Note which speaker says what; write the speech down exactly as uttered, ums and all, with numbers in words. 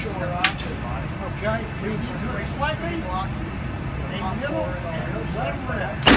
Speaker 1: shore up. Okay, we need to it slightly, a little, and let it rip.